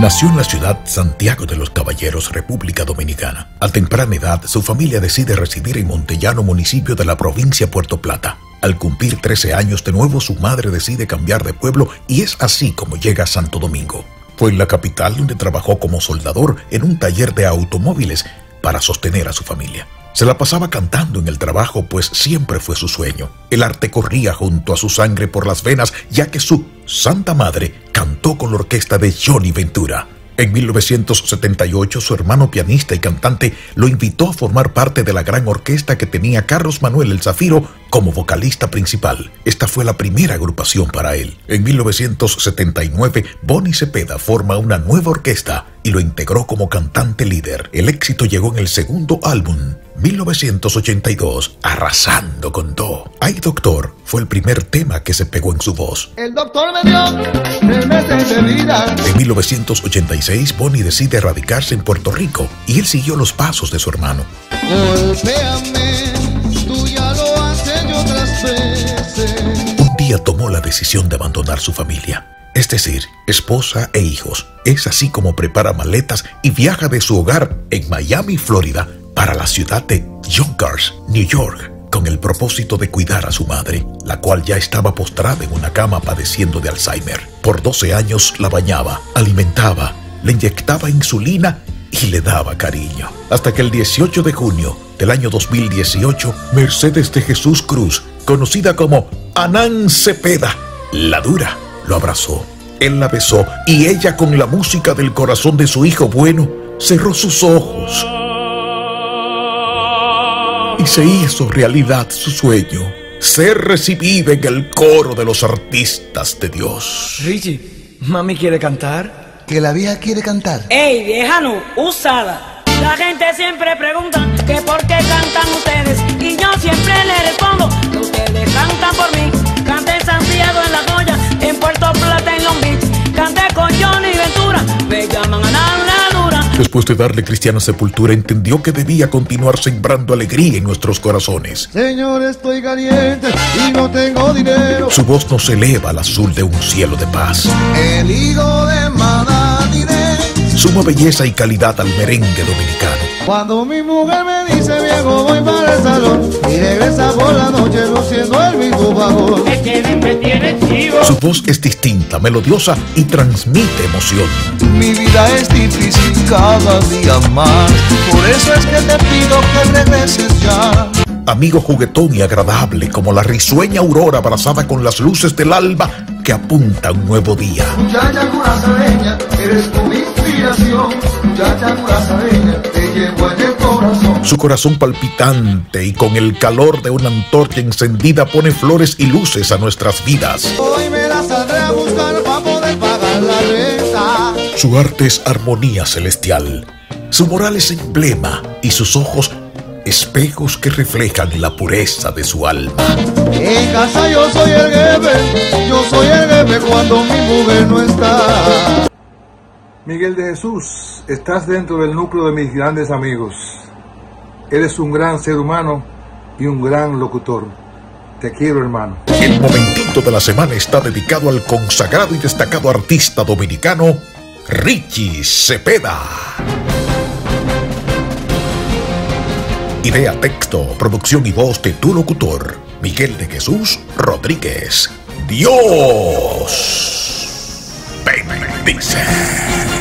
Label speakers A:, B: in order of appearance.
A: Nació en la ciudad Santiago de los Caballeros, República Dominicana. A temprana edad, su familia decide residir en Montellano, municipio de la provincia Puerto Plata. Al cumplir 13 años de nuevo, su madre decide cambiar de pueblo y es así como llega a Santo Domingo. Fue en la capital donde trabajó como soldador en un taller de automóviles para sostener a su familia. Se la pasaba cantando en el trabajo, pues siempre fue su sueño. El arte corría junto a su sangre por las venas, ya que su santa madre cantó con la orquesta de Johnny Ventura. En 1978, su hermano pianista y cantante lo invitó a formar parte de la gran orquesta que tenía Carlos Manuel el Zafiro como vocalista principal. Esta fue la primera agrupación para él. En 1979, Bonnie Cepeda forma una nueva orquesta y lo integró como cantante líder. El éxito llegó en el segundo álbum, 1982, Arrasando con todo. Ay Doctor fue el primer tema que se pegó en su voz.
B: El doctor me dio 3 meses de vida.
A: En 1986, Bonnie decide radicarse en Puerto Rico y él siguió los pasos de su hermano.
B: Golpéame, tú ya lo has hecho otras veces.
A: Un día tomó la decisión de abandonar su familia, es decir, esposa e hijos. Es así como prepara maletas y viaja de su hogar en Miami, Florida, para la ciudad de Yonkers, New York, con el propósito de cuidar a su madre, la cual ya estaba postrada en una cama padeciendo de Alzheimer. Por 12 años la bañaba, alimentaba, le inyectaba insulina y le daba cariño. Hasta que el 18 de junio del año 2018, Mercedes de Jesús Cruz, conocida como Anán Cepeda, la dura, lo abrazó. Él la besó y ella, con la música del corazón de su hijo bueno, cerró sus ojos y se hizo realidad su sueño, ser recibida en el coro de los artistas de Dios.
C: Richie, mami quiere cantar.
B: Que la vieja quiere cantar.
D: Ey, vieja no, usada. La gente siempre pregunta que por qué cantan ustedes y yo siempre le respondo que ustedes cantan por mí. Canté en Santiago, en La Joya, en Puerto Plata, en Long Beach. Canté con Johnny Ventura, me llaman Anán la dura.
A: Después de darle cristiana sepultura, entendió que debía continuar sembrando alegría en nuestros corazones.
B: Señor, estoy caliente y no tengo dinero.
A: Su voz nos eleva al azul de un cielo de paz.
B: El hijo de Madadine.
A: Suma belleza y calidad al merengue dominicano.
B: Cuando mi mujer me dice viejo, voy para el salón y regresa por la noche luciendo el mismo vagón.
D: Me tiene chivo.
A: Su voz es distinta, melodiosa y transmite emoción.
B: Mi vida es difícil cada día más, por eso es que te pido que regreses ya.
A: Amigo juguetón y agradable, como la risueña aurora abrazada con las luces del alba que apunta a un nuevo día.
B: Muchacha curazareña, eres tu inspiración. Muchacha curazareña, te llevo en el corazón.
A: Su corazón palpitante y con el calor de una antorcha encendida pone flores y luces a nuestras vidas.
B: Hoy me la saldré a buscar para poder pagar la renta.
A: Su arte es armonía celestial, su moral es emblema y sus ojos espejos que reflejan la pureza de su alma.
B: En casa yo soy el jefe cuando mi mujer no está.
E: Miguel de Jesús, estás dentro del núcleo de mis grandes amigos. Eres un gran ser humano y un gran locutor. Te quiero, hermano.
A: El momentito de la semana está dedicado al consagrado y destacado artista dominicano Richie Cepeda. Idea, texto, producción y voz de tu locutor, Miguel de Jesús Rodríguez. Dios bendice.